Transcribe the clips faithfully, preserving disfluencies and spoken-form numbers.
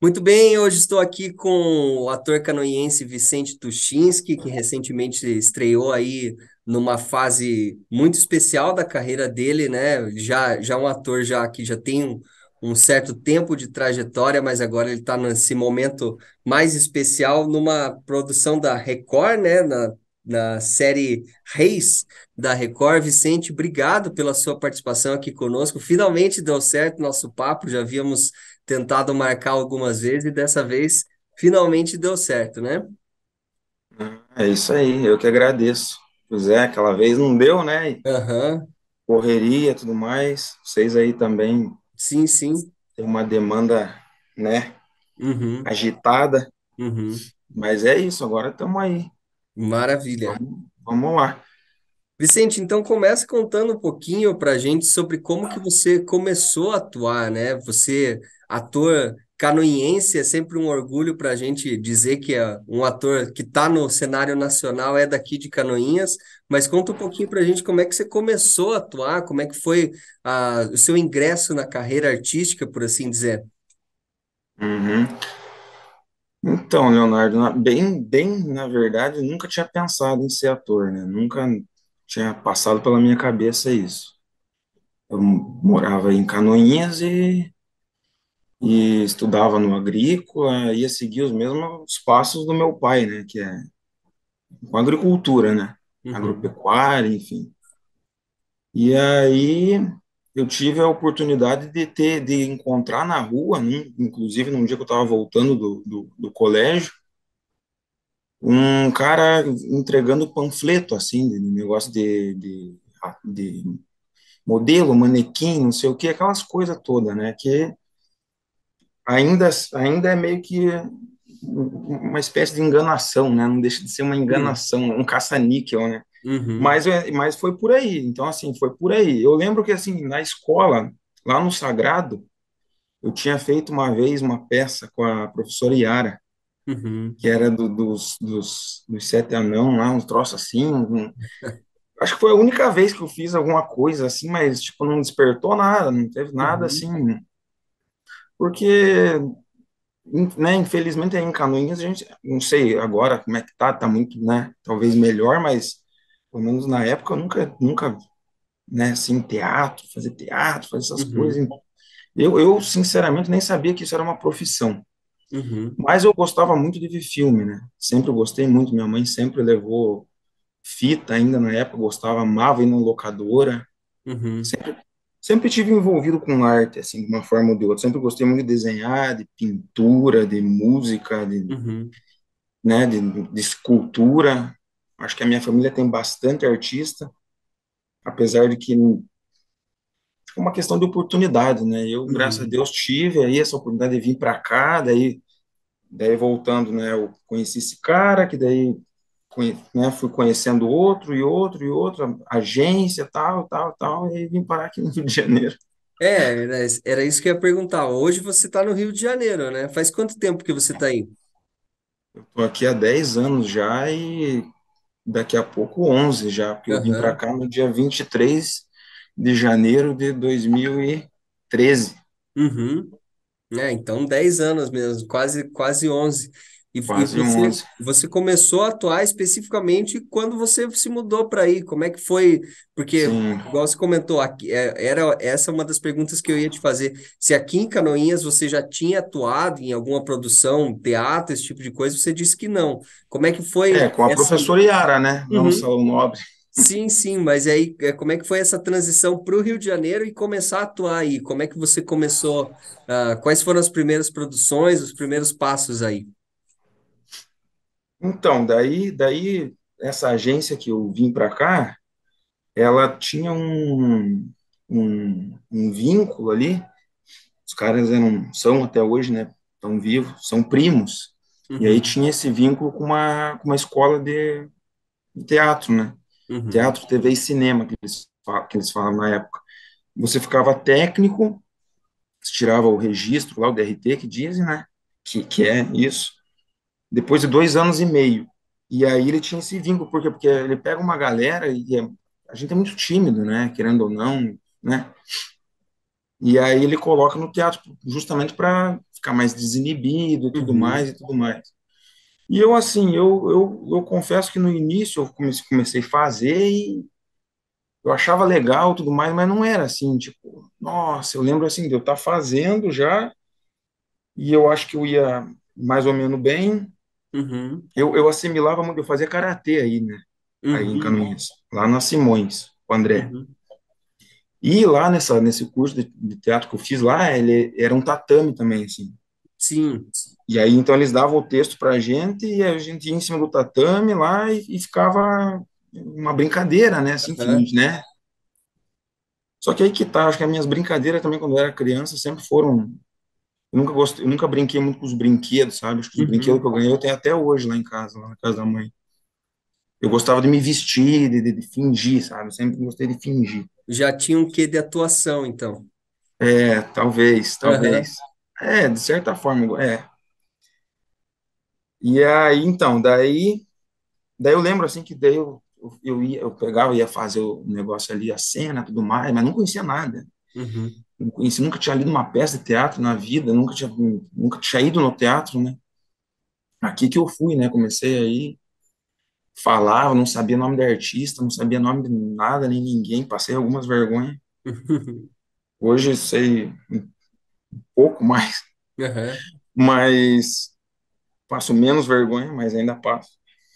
Muito bem, hoje estou aqui com o ator canoiense Vicente Tuchinski, que recentemente estreou aí numa fase muito especial da carreira dele, né? Já, já um ator já que já tem um, um certo tempo de trajetória, mas agora ele está nesse momento mais especial numa produção da Record, né? Na, na série Reis da Record. Vicente, obrigado pela sua participação aqui conosco. Finalmente deu certo nosso papo, já havíamos tentado marcar algumas vezes e dessa vez finalmente deu certo, né? É isso aí, eu que agradeço. Pois é, aquela vez não deu, né? E Aham, correria e tudo mais. Vocês aí também sim, sim. têm uma demanda, né, Uhum, agitada, uhum. mas é isso, agora estamos aí. Maravilha. Vamos, vamos lá. Vicente, então começa contando um pouquinho para a gente sobre como que você começou a atuar, né? Você, ator canoinense, é sempre um orgulho para a gente dizer que é um ator que está no cenário nacional, é daqui de Canoinhas, mas conta um pouquinho para a gente como é que você começou a atuar, como é que foi ah, o seu ingresso na carreira artística, por assim dizer. Uhum. Então, Leonardo, na- bem, bem, na verdade, eu nunca tinha pensado em ser ator, né? Nunca tinha passado pela minha cabeça isso. Eu morava em Canoinhas e, e estudava no agrícola, ia seguir os mesmos passos do meu pai, né? Que é com agricultura, né? Uhum, Agropecuária, enfim. E aí eu tive a oportunidade de ter, de encontrar na rua, num- inclusive num dia que eu estava voltando do, do, do colégio, um cara entregando panfleto, assim, de negócio de, de, de modelo, manequim, não sei o que, aquelas coisas todas, né? Que ainda, ainda é meio que uma espécie de enganação, né? Não deixa de ser uma sim. enganação, um caça-níquel, né? Uhum, Mas, é- mas foi por aí. Então, assim, foi por aí. Eu lembro que, assim, na escola, lá no Sagrado, eu tinha feito uma vez uma peça com a professora Yara, uhum, que era do- dos, dos, dos Sete Anão, lá, uns troços assim. um- acho que foi a única vez que eu fiz alguma coisa assim, mas, tipo, não despertou nada, não teve nada uhum, assim. Porque, in- né, infelizmente, aí em Canoinhas, a gente, não sei agora como é que tá, tá muito, né, talvez melhor, mas, pelo menos na época, eu nunca, nunca né, assim, teatro, fazer teatro, fazer essas uhum, coisas. Eu, eu, sinceramente, nem sabia que isso era uma profissão. uhum, Mas eu gostava muito de ver filme, né? Sempre gostei muito. Minha mãe sempre levou fita, ainda na época, gostava, amava ir na locadora. uhum, Sempre, sempre tive envolvido com arte, assim, de uma forma ou de outra. Sempre gostei muito de desenhar, de pintura, de música, de, uhum, né, de, de escultura. Acho que a minha família tem bastante artista, apesar de que é uma questão de oportunidade, né? Eu, graças a uhum, Deus, tive aí essa oportunidade de vir para cá, daí, daí voltando, né? Eu conheci esse cara, que daí, conhe- né, fui conhecendo outro e outro e outro, agência, tal, tal, tal, e aí vim parar aqui no Rio de Janeiro. É, era, era isso que eu ia perguntar. Hoje você está no Rio de Janeiro, né? Faz quanto tempo que você está aí? Tô aqui há dez anos já e daqui a pouco onze já, porque eu vim para Aham. cá no dia vinte e três de janeiro de dois mil e treze, Uhum. É, então dez anos mesmo, quase, quase onze. E, e quase você, onze. você começou a atuar especificamente quando você se mudou para aí. Como é que foi? Porque, Sim. igual você comentou, aqui, é, era essa é uma das perguntas que eu ia te fazer. Se aqui em Canoinhas você já tinha atuado em alguma produção, teatro, esse tipo de coisa, você disse que não. Como é que É, foi com a essa. professora Yara, né? Lá no Uhum. Salão Nobre. Sim, sim, mas aí é, como é que foi essa transição para o Rio de Janeiro e começar a atuar aí? Como é que você começou? Ah, quais foram as primeiras produções, os primeiros passos aí? Então, daí, daí essa agência que eu vim para cá, ela tinha um, um, um vínculo ali. Os caras eram, são até hoje, né? Estão vivos, são primos. E aí Uhum, tinha esse vínculo com uma, com uma escola de, de teatro, né? uhum, Teatro, T V e cinema, que eles, fa- que eles falavam na época. Você ficava técnico, você tirava o registro lá, o D R T, que dizem, né? Que, que é isso. Depois de dois anos e meio. E aí ele tinha esse vínculo, por quê? Porque ele pega uma galera e é- a gente é muito tímido, né? Querendo ou não, né? E aí ele coloca no teatro justamente para ficar mais desinibido e tudo mais Uhum. e tudo mais. E eu, assim, eu, eu, eu confesso que no início eu comecei, comecei a fazer e eu achava legal e tudo mais, mas não era assim, tipo, nossa, eu lembro assim de eu estar fazendo já e eu acho que eu ia mais ou menos bem. Uhum. Eu, eu assimilava muito, eu fazia karatê aí, né? Aí em Uhum. Canoinhas, lá na Simões, com o André. Uhum. E lá nessa, nesse curso de, de teatro que eu fiz lá, ele era um tatame também, assim. Sim. E aí, então, eles davam o texto pra gente e a gente ia em cima do tatame lá e, e ficava uma brincadeira, né? Assim, enfim, Aham. né? Só que aí que tá, acho que as minhas brincadeiras também, quando eu era criança, sempre foram. Eu nunca gostei, eu nunca brinquei muito com os brinquedos, sabe? Acho que os brinquedos Uhum. que eu ganhei eu tenho até hoje lá em casa, lá na casa da mãe. Eu gostava de me vestir, de, de, de fingir, sabe? Eu sempre gostei de fingir. Já tinha um quê de atuação, então. É, talvez, Aham. talvez. É, de certa forma, é. E aí, então, daí, daí eu lembro assim que daí eu, eu ia, eu pegava, ia fazer o negócio ali, a cena, tudo mais, mas não conhecia nada. Uhum. Não conhecia, nunca tinha lido uma peça de teatro na vida, nunca tinha, nunca tinha ido no teatro, né? Aqui que eu fui, né? Comecei aí, falava, não sabia nome de artista, não sabia nome de nada, nem ninguém, passei algumas vergonhas. Hoje sei um pouco mais, Aham. mas passo menos vergonha, mas ainda passo.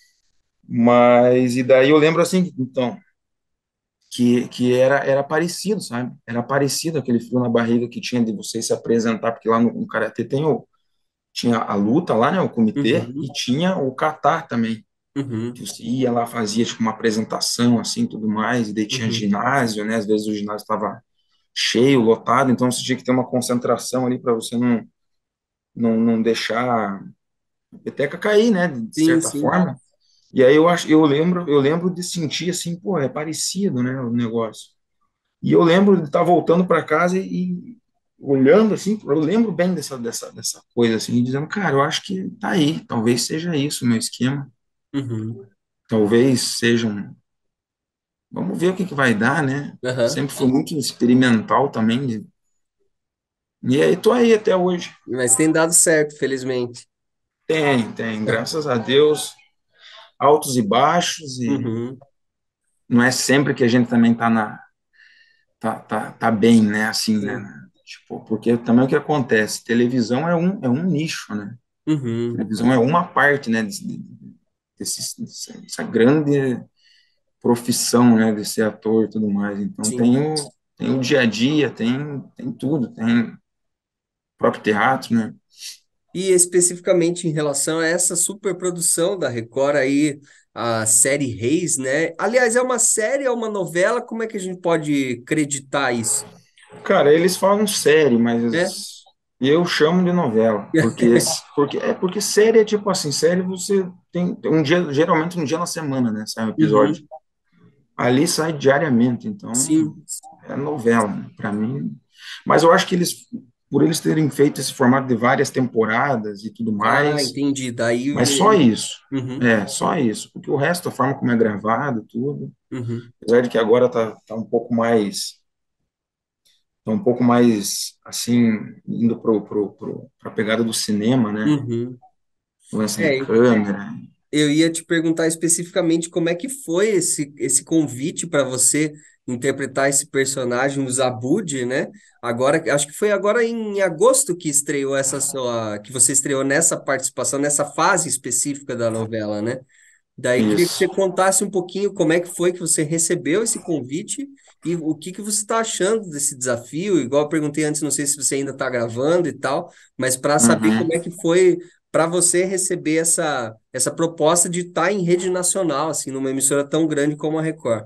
Mas, e daí eu lembro assim, então, que, que era, era parecido, sabe? Era parecido aquele frio na barriga que tinha de você se apresentar, porque lá no, no Karatê tem o, tinha a luta lá, né, o comitê, e Uhum. tinha o kata também, que Uhum. você ia lá, fazia tipo uma apresentação, assim, tudo mais, e daí tinha Uhum. ginásio, né, às vezes o ginásio estava cheio, lotado, então você tinha que ter uma concentração ali para você não, não, não deixar a peteca cair, né, de Sim, certa sim. forma. E aí eu acho, eu lembro, eu lembro de sentir assim, pô, é parecido, né, o negócio. E eu lembro de estar voltando para casa e, e olhando assim, eu lembro bem dessa, dessa, dessa coisa assim, e dizendo, cara, eu acho que tá aí, talvez seja isso o meu esquema, Uhum. talvez seja um, vamos ver o que que vai dar, né? Aham. Sempre fui muito experimental também, de- e aí tô aí até hoje. Mas tem dado certo, felizmente. Tem, tem, graças a Deus, altos e baixos, e Uhum. não é sempre que a gente também tá na, tá, tá, tá bem, né? Assim, né? Sim. Tipo, porque também o que acontece, televisão é um, é um nicho, né? Uhum. Televisão é uma parte, né, desse, desse, dessa grande profissão, né, de ser ator e tudo mais. Então tem Sim. o, tem o dia a dia, tem, tem tudo, tem o próprio teatro, né? E especificamente em relação a essa superprodução da Record aí, a série Reis, né? Aliás, é uma série, é uma novela? Como é que a gente pode acreditar isso? Cara, eles falam série, É? mas eu chamo de novela, porque, porque é porque série é tipo assim, série você tem um dia, geralmente um dia na semana, né, sai um episódio. Uhum. Ali sai diariamente, então Sim. é novela, né, para mim. Mas eu acho que eles, por eles terem feito esse formato de várias temporadas e tudo Ah, mais, entendi. Daí. mas só o- isso. Uhum. É, só isso. Porque o resto, a forma como é gravado, tudo, Uhum. apesar de que agora tá, tá um pouco mais, tá um pouco mais, assim, indo pro, pro, pro, pra pegada do cinema, né? Uhum. Lance de É, câmera. eu ia te perguntar especificamente como é que foi esse, esse convite para você interpretar esse personagem, o Zabud, né? Agora, acho que foi agora em agosto que estreou essa sua, que você estreou nessa participação, nessa fase específica da novela, né? Daí queria que Isso. você contasse um pouquinho como é que foi que você recebeu esse convite e o que que você está achando desse desafio. Igual eu perguntei antes, não sei se você ainda está gravando e tal, mas para saber Uhum. como é que foi para você receber essa, essa proposta de estar em rede nacional, assim, numa emissora tão grande como a Record.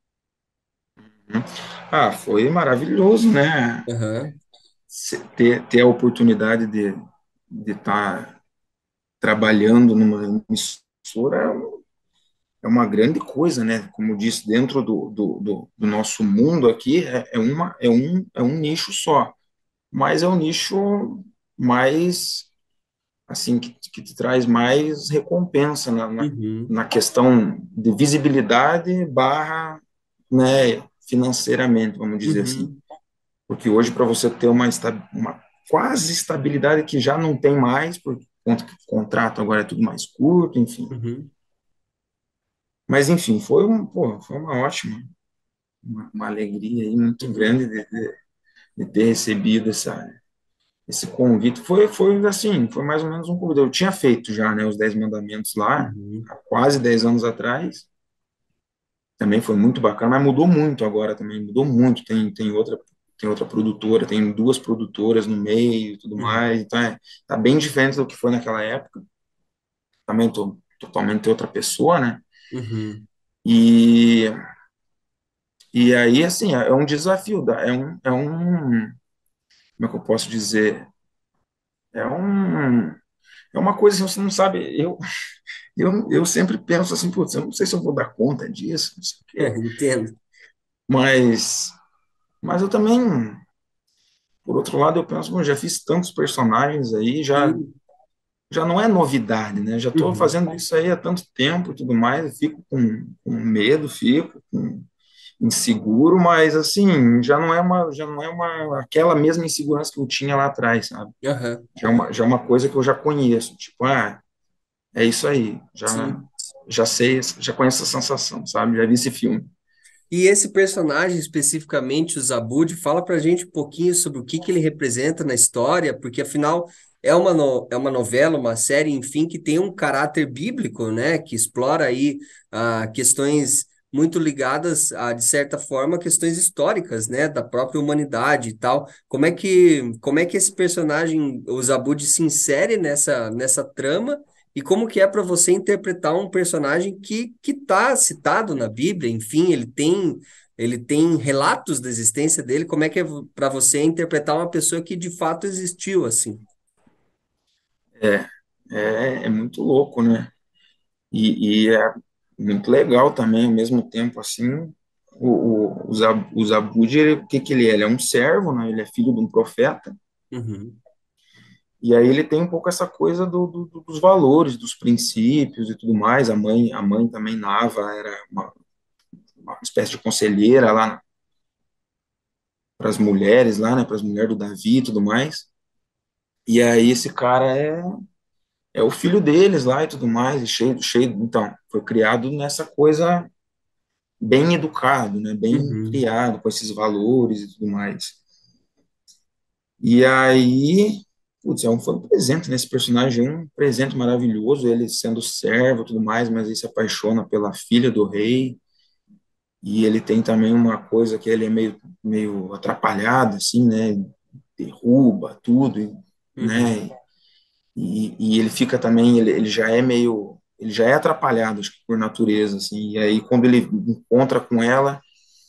Uhum. Ah, foi maravilhoso, né? Aham. Se- Ter, ter a oportunidade de de estar trabalhando numa emissora é um- é uma grande coisa, né? Como eu disse, dentro do, do, do, do nosso mundo aqui, é, é, uma, é, um, é um nicho só, mas é um nicho mais, assim, que, que te traz mais recompensa na, na, Uhum. na questão de visibilidade barra, né, financeiramente, vamos dizer assim. Uhum. Porque hoje, para você ter uma, esta- uma quase estabilidade que já não tem mais, por conta que o contrato agora é tudo mais curto, enfim. Uhum. Mas, enfim, foi, um, pô, foi uma ótima, uma, uma alegria aí muito Uhum. grande de, de, de ter recebido essa, esse convite. Foi, foi assim, foi mais ou menos um convite. Eu tinha feito já, né, os Dez Mandamentos lá, Uhum. há quase dez anos atrás. Também foi muito bacana, mas mudou muito agora também, mudou muito. Tem, tem outra, tem outra produtora, tem duas produtoras no meio e tudo Uhum. mais. Então, é, tá bem diferente do que foi naquela época. Também tô totalmente outra pessoa, né? Uhum. E, e aí, assim, é um desafio, dá- é um, é um, como é que eu posso dizer? É um, é uma coisa que você não sabe. Eu, eu, eu sempre penso assim, putz, eu não sei se eu vou dar conta disso, não sei o quê. Entendo. Mas, mas eu também, por outro lado, eu penso, bom, já fiz tantos personagens aí, já, Sim. já não é novidade, né? Já estou Uhum. fazendo isso aí há tanto tempo e tudo mais, eu fico com, com medo, fico com inseguro, mas assim, já não é uma, já não é uma, aquela mesma insegurança que eu tinha lá atrás, sabe? Aham. Já é uma, já é uma coisa que eu já conheço, tipo, ah, é isso aí, já, Sim. já sei, já conheço essa sensação, sabe? Já vi esse filme. E esse personagem especificamente, o Zabud, fala pra gente um pouquinho sobre o que que ele representa na história, porque afinal é uma, no, é uma novela, uma série, enfim, que tem um caráter bíblico, né? Que explora aí ah, questões muito ligadas a, de certa forma, questões históricas, né? Da própria humanidade e tal. Como é que, como é que esse personagem, o Zabud, se insere nessa, nessa trama? E como que é para você interpretar um personagem que que está citado na Bíblia, enfim, ele tem ele tem relatos da existência dele, como é que é para você interpretar uma pessoa que de fato existiu assim? É, é, é muito louco, né? E, e é muito legal também, ao mesmo tempo, assim, o, o, o Zab- o Zabud, ele, o que que ele é? Ele é um servo, né? Ele é filho de um profeta, Uhum, e aí ele tem um pouco essa coisa do, do- do- dos valores, dos princípios e tudo mais. A mãe, a mãe também, Nava, era uma, uma espécie de conselheira lá para as mulheres lá, né? Para as mulheres do Davi e tudo mais. E aí esse cara é, é o filho deles lá e tudo mais, e cheio, cheio, então, foi criado nessa coisa bem educado, né, bem uhum, criado com esses valores e tudo mais. E aí, putz, é um, foi um presente nesse personagem, um presente maravilhoso, ele sendo servo e tudo mais, mas ele se apaixona pela filha do rei, e ele tem também uma coisa que ele é meio, meio atrapalhado, assim, né, derruba tudo, e, uhum, né, e, e ele fica também, ele, ele já é meio, ele já é atrapalhado, acho que por natureza, assim, e aí quando ele encontra com ela,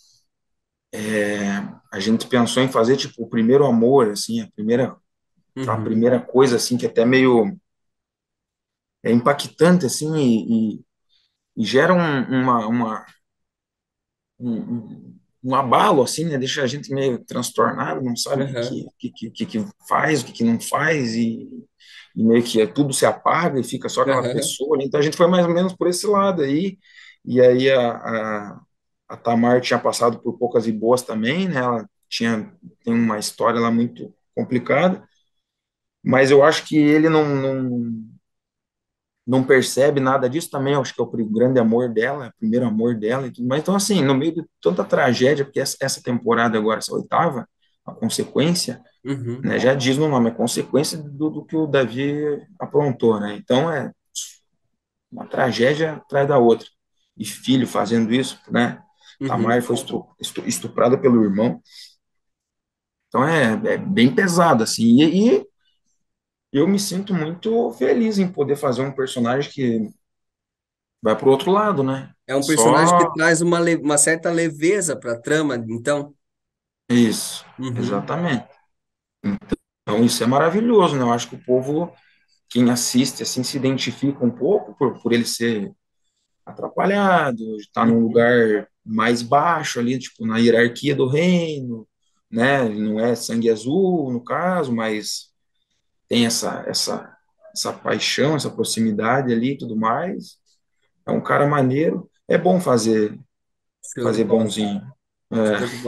a gente pensou em fazer tipo o primeiro amor, assim, a primeira, a uhum, primeira coisa assim que é até meio é impactante assim e, e, e gera um, uma, uma um, um, um abalo assim, né? Deixa a gente meio transtornado, não sabe o aham, que que, que, que, que faz, o que, que não faz e, e meio que é, tudo se apaga e fica só aquela aham, pessoa ali. Então a gente foi mais ou menos por esse lado aí. E aí a, a, a Tamar tinha passado por poucas e boas também, né? Ela tinha tem uma história lá muito complicada, mas eu acho que ele não, não, não percebe nada disso também. Eu acho que é o grande amor dela, o primeiro amor dela e tudo mais. Então, assim, no meio de tanta tragédia, porque essa, essa temporada agora, essa oitava, a consequência, uhum. né, já diz no nome, é consequência do, do que o Davi aprontou, né? Então, é uma tragédia atrás da outra. E filho fazendo isso, né? Tamar Uhum. foi estru- estu- estuprada pelo irmão. Então, é, é bem pesado, assim. E, e eu me sinto muito feliz em poder fazer um personagem que vai pro outro lado, né? É um personagem que Só traz uma, le- uma certa leveza para a trama, então. isso, Uhum, exatamente. Então isso é maravilhoso, né? Eu acho que o povo, quem assiste, assim, se identifica um pouco por, por ele ser atrapalhado, estar num uhum, lugar mais baixo ali, tipo, na hierarquia do reino, né? Ele não é sangue azul, no caso, mas tem essa, essa, essa paixão, essa proximidade ali e tudo mais. É um cara maneiro. É bom fazer, show de fazer bola. bonzinho. Show de É, bola.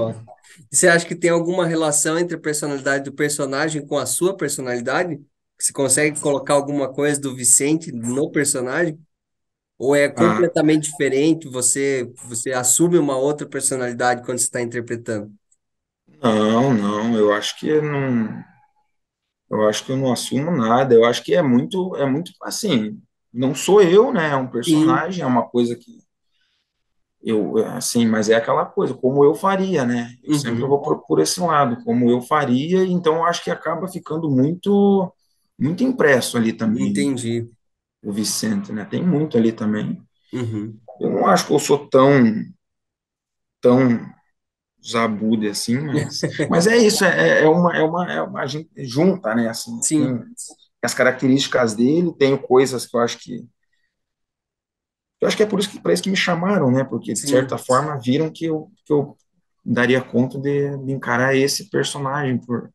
E você acha que tem alguma relação entre a personalidade do personagem com a sua personalidade? Você consegue colocar alguma coisa do Vicente no personagem? Ou é Ah, completamente diferente? Você, você assume uma outra personalidade quando você está interpretando? não, não, eu acho que não, eu acho que eu não assumo nada. Eu acho que é muito, é muito assim, não sou eu, né? É um Sim. personagem, é uma coisa que eu, assim, mas é aquela coisa, como eu faria, né? Eu sempre Uhum. vou por, por esse lado, como eu faria, então eu acho que acaba ficando muito, muito impresso ali também, Entendi. o Vicente, né? Tem muito ali também. Uhum. Eu não acho que eu sou tão, tão Zabude assim, mas, mas é isso, é, é uma, é uma, é uma, a gente junta, né? Assim, Sim, tem as características dele, tem coisas que eu acho que eu acho que é por isso que para isso que me chamaram, né? Porque de certa sim. forma viram que eu, que eu daria conta de, de encarar esse personagem por,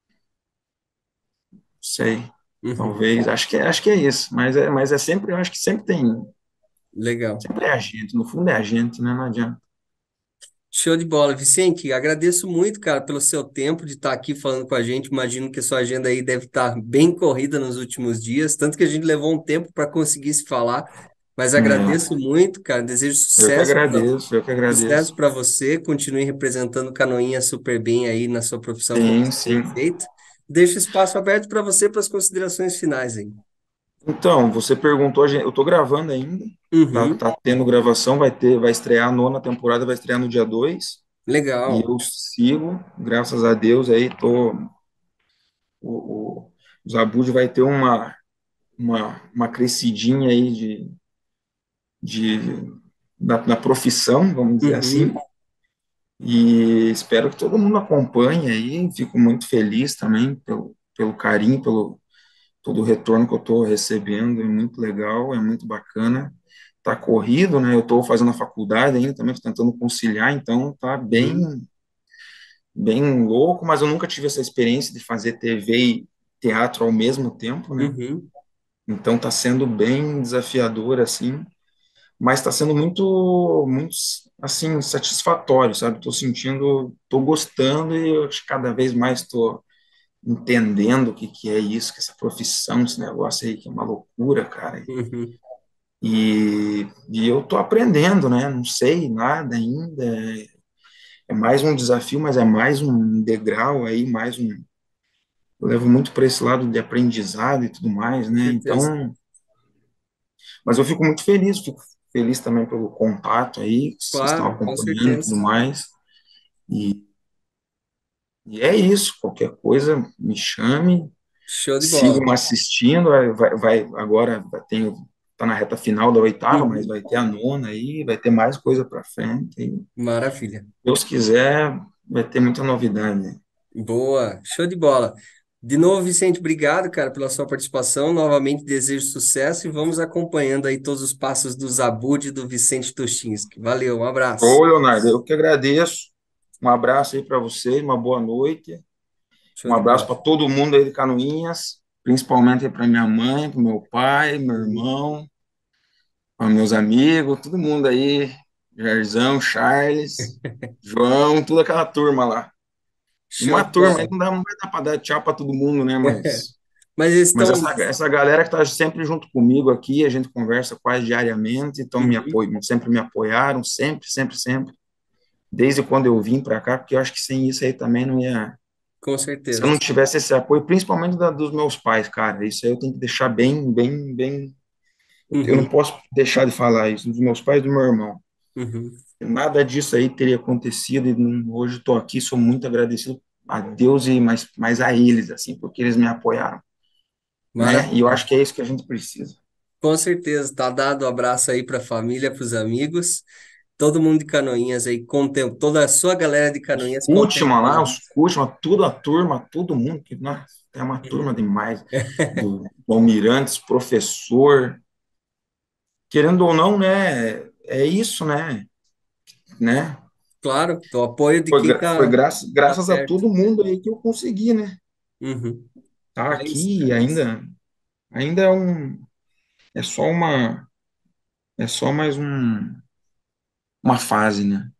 sei, Uhum. talvez, acho que é, acho que é isso, mas é, mas é sempre, eu acho que sempre tem, Legal. sempre é a gente, no fundo é a gente, né? Não adianta. Show de bola. Vicente, agradeço muito, cara, pelo seu tempo de estar aqui falando com a gente. Imagino que a sua agenda aí deve estar bem corrida nos últimos dias, tanto que a gente levou um tempo para conseguir se falar. Mas É, agradeço muito, cara. Desejo eu que sucesso para agradeço, eu que sucesso agradeço. para você. Continue representando Canoinha super bem aí na sua profissão como Sim, você tem sim. feito. Deixo espaço aberto para você para as considerações finais aí. Então, você perguntou, a gente- eu tô gravando ainda, tá, Uhum. tá tendo gravação, vai ter, vai estrear a nona temporada, vai estrear no dia dois e Legal. eu sigo, graças a Deus, aí tô, o, o, o Zabud vai ter uma, uma, uma crescidinha aí de, de, na, na profissão, vamos dizer assim, Uhum. e espero que todo mundo acompanhe aí, fico muito feliz também pelo, pelo carinho, pelo todo o retorno que eu estou recebendo, é muito legal, é muito bacana. Tá corrido, né? Eu estou fazendo a faculdade ainda também, tô tentando conciliar, então tá bem, Uhum. bem louco, mas eu nunca tive essa experiência de fazer T V e teatro ao mesmo tempo, né? Uhum. Então tá sendo bem desafiador, assim, mas está sendo muito, muito, assim, satisfatório, sabe? Estou sentindo, estou gostando e eu acho que cada vez mais estou entendendo o que que é isso, que essa profissão, esse negócio aí, que é uma loucura, cara. Uhum. E, e eu tô aprendendo, né? Não sei nada ainda. É mais um desafio, mas é mais um degrau aí, mais um. Eu levo muito para esse lado de aprendizado e tudo mais, Com né? certeza. Então, mas eu fico muito feliz, fico feliz também pelo contato aí, que vocês estão Claro, com acompanhando e tudo certeza. mais. E, e é isso, qualquer coisa, me chame, Show de bola. sigam assistindo, vai, vai, vai- agora vai ter, tá na reta final da oitava, mas Uhum. vai ter a nona aí, vai ter mais coisa para frente. E, se Maravilha. Deus quiser, vai ter muita novidade. Boa. Show de bola. De novo, Vicente, obrigado, cara, pela sua participação. Novamente desejo sucesso e vamos acompanhando aí todos os passos do Zabud e do Vicente Tostinski. Valeu, um abraço. Ô, Leonardo, eu que agradeço. Um abraço aí para vocês, uma boa noite. Show Um de abraço bola. para todo mundo aí de Canoinhas, principalmente para minha mãe, para meu pai, meu Uhum. irmão, para meus amigos, todo mundo aí, Jairzão, Charles, João, toda aquela turma lá. E Show uma de turma aí bola. não dá, não vai dar para dar tchau para todo mundo, né? Mas, Mas eles mas estão. essa, essa galera que está sempre junto comigo aqui, a gente conversa quase diariamente, então me Uhum. apoiam, sempre me apoiaram, sempre, sempre, sempre, desde quando eu vim para cá, porque eu acho que sem isso aí também não ia. Com Se eu certeza. não tivesse esse apoio, principalmente da, dos meus pais, cara, isso aí eu tenho que deixar bem, bem, bem. Eu não Uhum. posso deixar de falar isso, dos meus pais e do meu irmão. Uhum. Nada disso aí teria acontecido e não- hoje estou aqui, sou muito agradecido a Deus e mais, mais a eles, assim, porque eles me apoiaram, né? E eu Maravilha. acho que é isso que a gente precisa. Com certeza. Tá dado um abraço aí para a família, para os amigos. Todo mundo de Canoinhas aí, contem... toda a sua galera de Canoinhas Última lá, contemplando. os últimos, tudo a turma, todo mundo, que nossa, é uma turma Uhum. demais, do, do Almirantes, professor, querendo ou não, né? É isso, né? Né? Claro, o apoio de Foi, quem gra- foi tá, graças, tá graças a perto. todo mundo aí que eu consegui, né? Uhum. Tá É isso, aqui e cara. ainda, ainda é um, é só uma, é só mais um, uma fase, né?